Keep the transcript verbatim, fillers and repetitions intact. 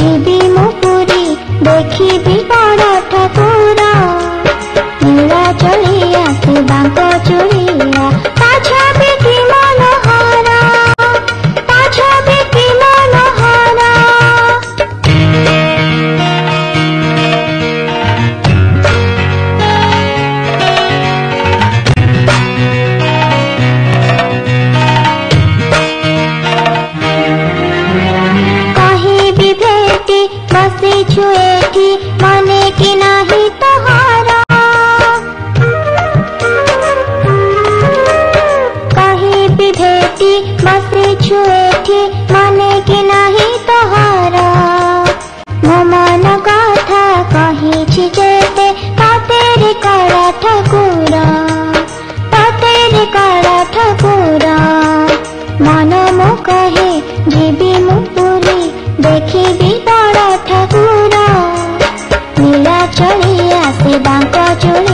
जीवी मु पुरी देखी बड़ ठाकुर नीला चलिया से बांक चुड़िया पाछा भी की मनोहरा पाछा भी की मनोहरा कहीं भी भेटी बसी छुएठी मने की नहीं तोहारा कहीं भी भेटी बसी छुएठी मने की नहीं तोहारा मो मन कथा कही जेते तेरे कड़ा ठाकुर तेरे कड़ा ठाकुर मन मो कहे जीवी मु पुरी देखी बड़ ठाकुर नीला चलिया से बांक चुड़िया